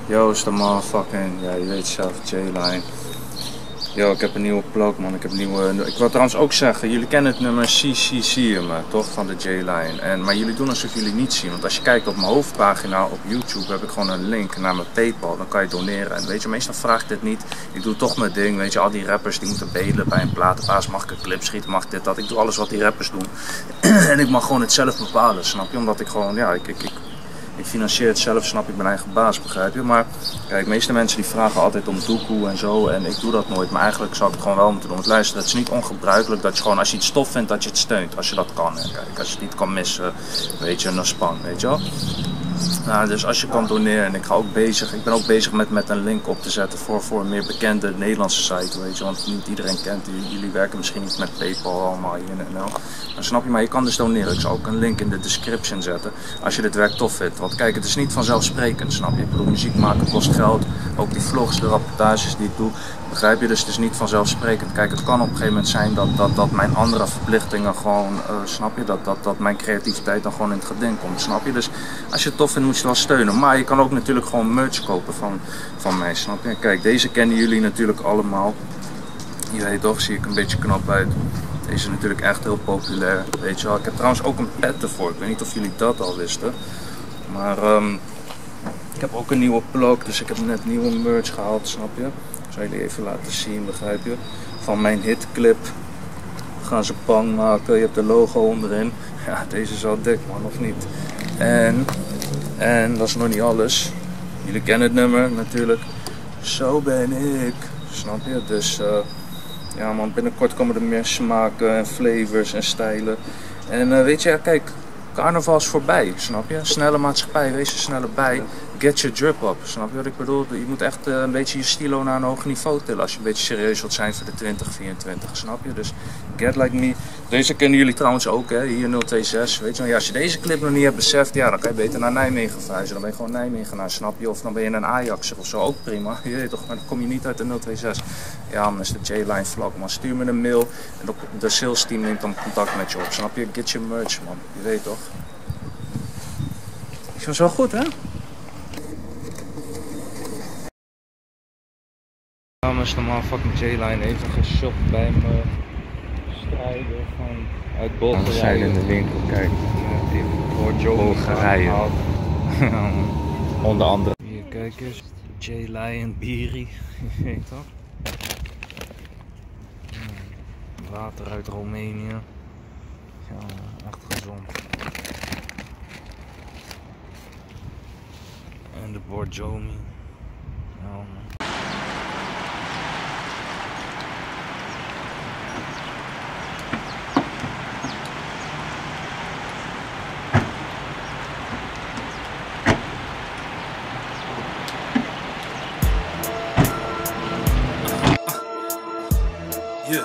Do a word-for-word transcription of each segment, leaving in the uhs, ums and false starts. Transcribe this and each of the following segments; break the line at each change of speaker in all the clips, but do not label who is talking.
Yo, is de motherfucking, ja je weet zelf, J-Line. Yo, ik heb een nieuwe plug man, ik heb een nieuwe... Ik wil trouwens ook zeggen, jullie kennen het nummer C C C me, toch, van de J-Line. En Maar jullie doen alsof jullie niet zien, want als je kijkt op mijn hoofdpagina op YouTube heb ik gewoon een link naar mijn Paypal, dan kan je doneren. En weet je, meestal vraag ik dit niet, ik doe toch mijn ding, weet je, al die rappers die moeten bedelen bij een platenbaas, mag ik een clip schieten, mag dit, dat. Ik doe alles wat die rappers doen. En ik mag gewoon het zelf bepalen, snap je, omdat ik gewoon, ja, ik... ik, ik Ik financier het zelf, snap ik, mijn eigen baas, begrijp je? Maar kijk, de meeste mensen die vragen altijd om doekoe en zo en ik doe dat nooit. Maar eigenlijk zou ik het gewoon wel moeten doen. Want luister, het is niet ongebruikelijk dat je gewoon, als je iets tof vindt, dat je het steunt. Als je dat kan, hè. Kijk, als je het niet kan missen, weet je, een span, weet je wel? Nou, dus als je kan doneren, en ik ga ook bezig, ik ben ook bezig met, met een link op te zetten voor, voor een meer bekende Nederlandse site, weet je, want niet iedereen kent, jullie werken misschien niet met Paypal allemaal hier in N L. Dan snap je, maar je kan dus doneren. Ik zal ook een link in de description zetten, als je dit werk tof vindt. Want kijk, het is niet vanzelfsprekend, snap je? Ik bedoel, muziek maken kost geld, ook die vlogs, de rapportages die ik doe, begrijp je? Dus het is niet vanzelfsprekend. Kijk, het kan op een gegeven moment zijn dat, dat, dat mijn andere verplichtingen gewoon, uh, snap je, dat, dat, dat mijn creativiteit dan gewoon in het geding komt, snap je? Dus als je het tof vindt, moet je het wel steunen. Maar je kan ook natuurlijk gewoon merch kopen van, van mij, snap je? Kijk, deze kennen jullie natuurlijk allemaal. Je weet toch, zie ik een beetje knap uit. Deze is natuurlijk echt heel populair, weet je wel. Ik heb trouwens ook een pet ervoor. Ik weet niet of jullie dat al wisten. Maar um, ik heb ook een nieuwe plug, dus ik heb net nieuwe merch gehaald, snap je? Ik zal jullie even laten zien, begrijp je? Van mijn hitclip. We gaan ze bang maken. Je hebt de logo onderin. Ja, deze is al dik man, of niet? En, en dat is nog niet alles. Jullie kennen het nummer natuurlijk. Zo ben ik. Snap je? Dus uh, ja man, binnenkort komen er meer smaken en flavors en stijlen. En uh, weet je, kijk, carnaval is voorbij, snap je? Snelle maatschappij, wees er sneller bij. Get your drip up, snap je wat ik bedoel? Je moet echt uh, een beetje je stilo naar een hoog niveau tillen als je een beetje serieus wilt zijn voor de twintig vierentwintig, snap je? Dus get like me. Deze kennen jullie trouwens ook, hè? Hier nul twee zes, weet je wel? Ja, als je deze clip nog niet hebt beseft, ja, dan kan je beter naar Nijmegen verhuizen. Dan ben je gewoon Nijmegenaar, snap je? Of dan ben je een Ajaxer of zo, ook prima. Je weet toch, maar dan kom je niet uit de nul twee zes. Ja, man, is de J-Line vlog, man. Stuur me een mail en de sales team neemt dan contact met je op, snap je? Get your merch, man. Je weet toch? Is was wel goed, hè? Namens de motherfucking J-Line even geshopt bij mijn strijder van uit Bulgarije. We zijn in de winkel, kijk. Die wordt Bulgarije. Onder andere. Hier, kijk eens. J-Line Biri. Je weet toch? Water uit Roemenië. Ja, echt gezond. En de Borjomi. Ja, man.
Yeah.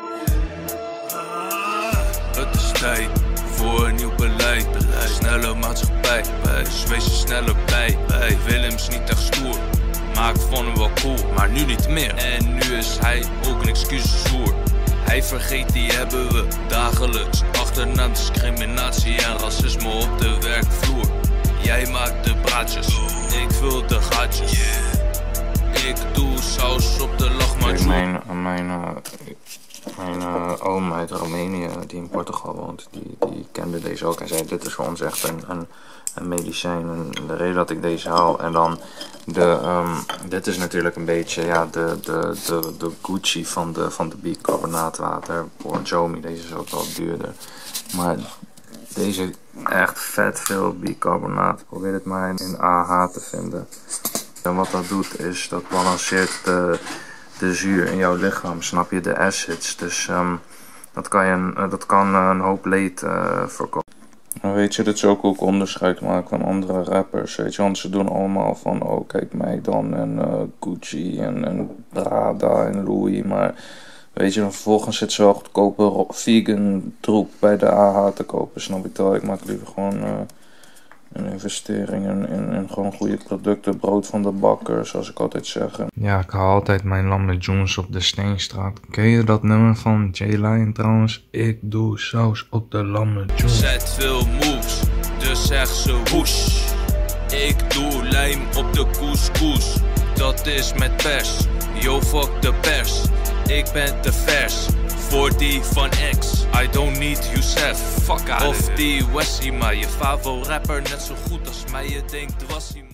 Het is tijd voor een nieuw beleid. beleid. Snelle maatschappij, wij wezen sneller bij. Wij Willems niet echt stoer, maar ik vond hem wel cool, maar nu niet meer. En nu is hij ook een excusesoer. Hij vergeet, die hebben we dagelijks. Achterna discriminatie en racisme op de werkvloer. Jij maakt de praatjes, ik vul de gaatjes. Ik doe saus op de lachmatje.
Mijn, mijn, uh, mijn uh, oom uit Roemenië, die in Portugal woont, die, die kende deze ook. Hij zei, dit is voor ons echt een, een, een medicijn. En de reden dat ik deze haal. En dan, de, um, dit is natuurlijk een beetje ja, de, de, de, de Gucci van de, van de bicarbonaatwater. Borjomi, deze is ook wel duurder. Maar deze echt vet veel bicarbonaat. Probeer het maar in A H te vinden. En wat dat doet is, dat balanceert de, de zuur in jouw lichaam, snap je, de acids. Dus um, dat kan, je een, uh, dat kan uh, een hoop leed uh, voorkomen. Nou weet je, dat is ook ook onderscheid maken van andere rappers, weet je. Want ze doen allemaal van, oh kijk mij dan, en uh, Gucci en, en Prada en Louis. Maar weet je, dan vervolgens zit ze wel goedkope vegan troep bij de A H te kopen, snap ik wel. Ik maak liever gewoon... Uh, Een investering in, in, in gewoon goede producten, brood van de bakker, zoals ik altijd zeg. Ja, ik haal altijd mijn Lambe Jones op de Steenstraat. Ken je dat nummer van J-Line trouwens? Ik doe saus op de Lambe Jones.
Zet veel moves, dus zeg ze woesh. Ik doe lijf. lijm op de couscous, dat is met pers. Yo, fuck de pers, ik ben te vers. Voor die van X, I don't need Youssef. Fuck out of die Wessie, maar je favo rapper net zo goed als mij. Je denkt Dwassie.